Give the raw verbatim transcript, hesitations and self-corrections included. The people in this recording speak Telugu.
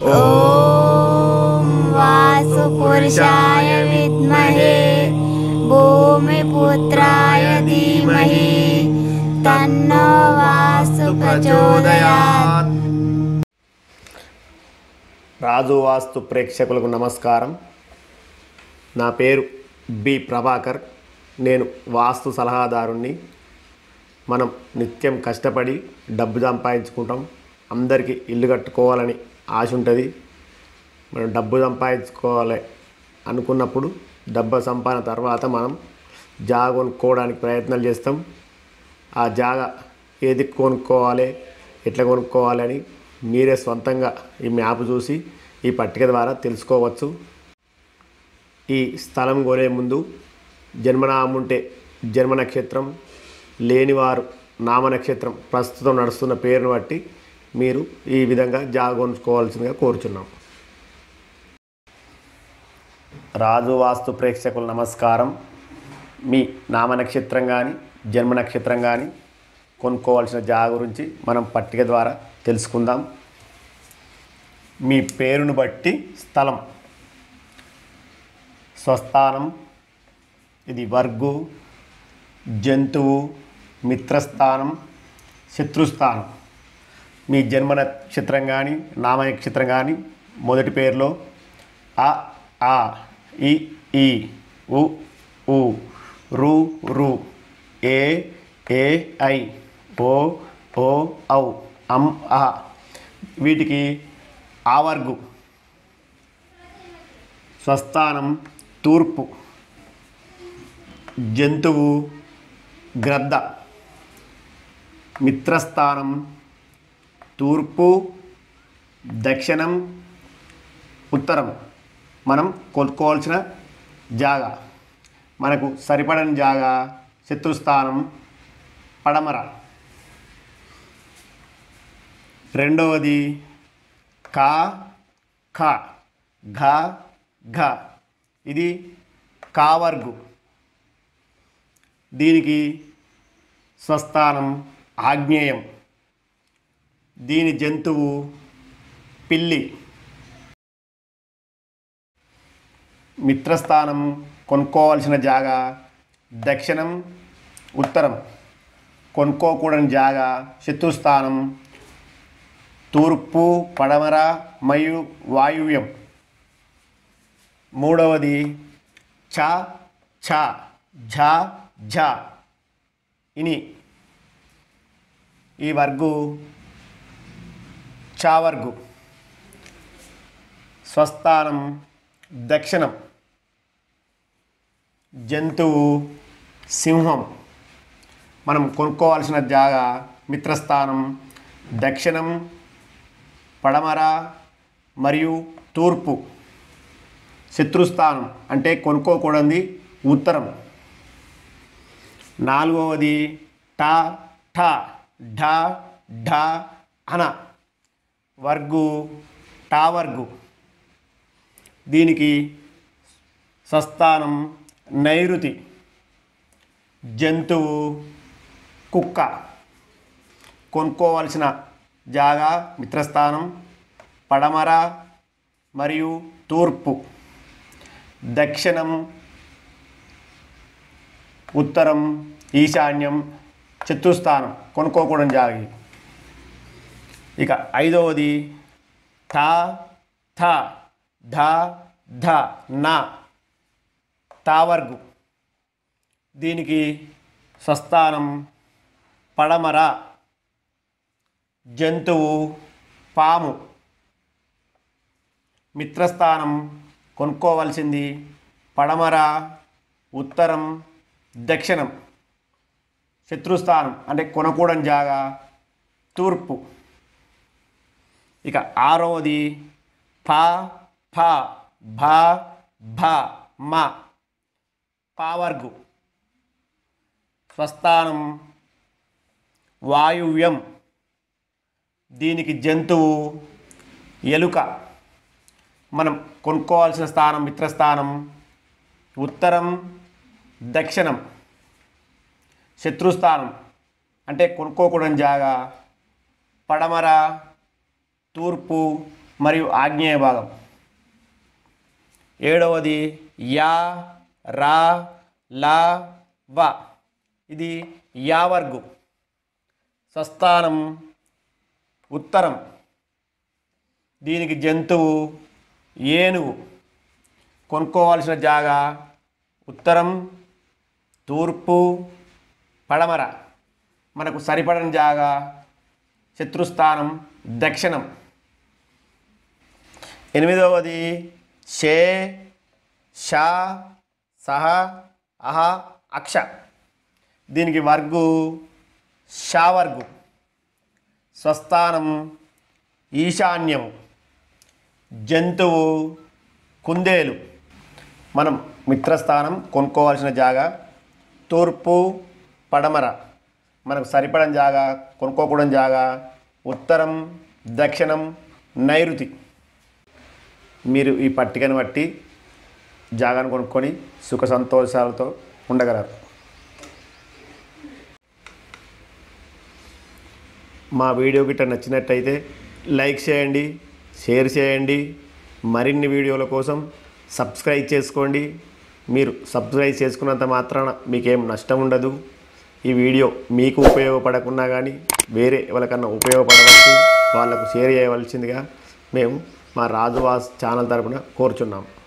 ఓం వాసుపురుషాయ విద్మహే భూమిపుత్రాయ ధీమహి తన్నో వాస్తు ప్రచోదయాత్. రాజు వాస్తు ప్రేక్షకులకు నమస్కారం. నా పేరు బి ప్రభాకర్. నేను వాస్తు సలహాదారుణ్ణి. మనం నిత్యం కష్టపడి డబ్బు సంపాదించుకుంటాం. అందరికీ ఇల్లు కట్టుకోవాలని ఆశ ఉంటుంది. మనం డబ్బు సంపాదించుకోవాలి అనుకున్నప్పుడు డబ్బు సంపాదన తర్వాత మనం జాగ కొనుక్కోవడానికి ప్రయత్నాలు చేస్తాం. ఆ జాగ ఏది కొనుక్కోవాలి, ఎట్లా కొనుక్కోవాలి అని మీరే సొంతంగా ఈ మ్యాప్ చూసి ఈ పట్టిక ద్వారా తెలుసుకోవచ్చు. ఈ స్థలం కొనే ముందు జన్మనామం ఉంటే జన్మ నక్షత్రం, లేనివారు నామ నక్షత్రం ప్రస్తుతం నడుస్తున్న పేరును బట్టి మీరు ఈ విధంగా జాగ కొనుక్కోవాల్సిందిగా కోరుచున్నాం. రాజు వాస్తు ప్రేక్షకులు నమస్కారం. మీ నామ నక్షత్రం కానీ జన్మ నక్షత్రం కానీ కొనుక్కోవాల్సిన జాగ గురించి మనం పట్టిక ద్వారా తెలుసుకుందాం. మీ పేరును బట్టి స్థలం, స్వస్థానం, ఇది వర్గు, జంతువు, మిత్రస్థానం, శత్రుస్థానం. మీ జన్మ నక్షత్రం కానీ నామ నక్షత్రం కానీ మొదటి పేరులో అ, ఆ, ఇ, ఈ, ఉ, ఊ, రు, రు, ఏ, ఏ, ఐ, ఓ, ఓ, ఔ, అం, అహ వీటికి ఆవర్గు. స్వస్థానం తూర్పు, జంతువు గ్రద్ద. మిత్రస్థానం తూర్పు, దక్షిణం, ఉత్తరం. మనం కొనుక్కోవాల్సిన జాగా, మనకు సరిపడని జాగా శత్రుస్థానం పడమర. రెండవది కా, ఖ, ఘ, ఘ ఇది కావర్గు. దీనికి స్వస్థానం ఆగ్నేయం. దీని జంతువు పిల్లి. మిత్రస్థానం కొనుక్కోవాల్సిన జాగా దక్షిణం, ఉత్తరం. కొనుక్కోకూడని జాగా శత్రుస్థానం తూర్పు, పడమర మరియు వాయువ్యం. మూడవది చ, ఛ, ఝ, ఝ ఇని. ఈ వర్గు చావర్గు. స్వస్థానం దక్షిణం. జంతువు సింహం. మనం కొనుక్కోవాల్సిన జాగా మిత్రస్థానం దక్షిణం, పడమర మరియు తూర్పు. శత్రుస్థానం అంటే కొనుక్కోకూడది ఉత్తరం. నాలుగవది ట, ఠ, ఢ, ఢ అన. వర్గు టావర్గు. దీనికి స్వస్థానం నైరుతి. జంతువు కుక్క. కొనుక్కోవాల్సిన జాగా మిత్రస్థానం పడమర మరియు తూర్పు. దక్షిణం, ఉత్తరం, ఈశాన్యం, చతుస్థానం. కొనుక్కోకూడని జాగి. ఇక ఐదవది థ, థ, ధ, ధ, న తావర్గు. దీనికి స్వస్థానం పడమర. జంతువు పాము. మిత్రస్థానం కొనుక్కోవలసింది పడమర, ఉత్తరం, దక్షిణం. శత్రుస్థానం అంటే కొనకూడని జాగా తూర్పు. ఇక ఆరవది ఫ, ఫ, భ, భ, మ పావర్గు. స్వస్థానం వాయువ్యం. దీనికి జంతువు ఎలుక. మనం కొనుక్కోవాల్సిన స్థానం మిత్రస్థానం ఉత్తరం, దక్షిణం. శత్రుస్థానం అంటే కొనుక్కోకూడని జాగా పడమర, తూర్పు మరియు ఆగ్నేయ భాగం. ఏడవది యా రా లా వ, ఇది యావర్గు. స్వస్థానం ఉత్తరం, దీనికి జంతువు ఏనుగు. కొనుక్కోవాల్సిన జాగా ఉత్తరం, తూర్పు, పడమర. మనకు సరిపడని జాగా శత్రుస్థానం దక్షిణం. ఎనిమిదవది షే షా సహ అహ అక్ష, దీనికి వర్గు షావర్గు. స్వస్థానం ఈశాన్యం, జంతువు కుందేలు. మనం మిత్రస్థానం కొనుక్కోవాల్సిన జాగా తూర్పు, పడమర. మనకు సరిపడని జాగా కొనుక్కోకూడని జాగా ఉత్తరం, దక్షిణం, నైరుతి. మీరు ఈ పట్టికను బట్టి జాగాను కొనుక్కొని సుఖ సంతోషాలతో ఉండగలరు. మా వీడియో గిట్ట నచ్చినట్టయితే లైక్ చేయండి, షేర్ చేయండి. మరిన్ని వీడియోల కోసం సబ్స్క్రైబ్ చేసుకోండి. మీరు సబ్స్క్రైబ్ చేసుకున్నంత మాత్రాన మీకేం నష్టం ఉండదు. ఈ వీడియో మీకు ఉపయోగపడకున్నా కానీ వేరే ఎవరికన్నా ఉపయోగపడవచ్చు, వాళ్ళకు షేర్ చేయవలసిందిగా మేము మా రాజు వాస్ ఛానల్ తరపున కోరుచున్నాం.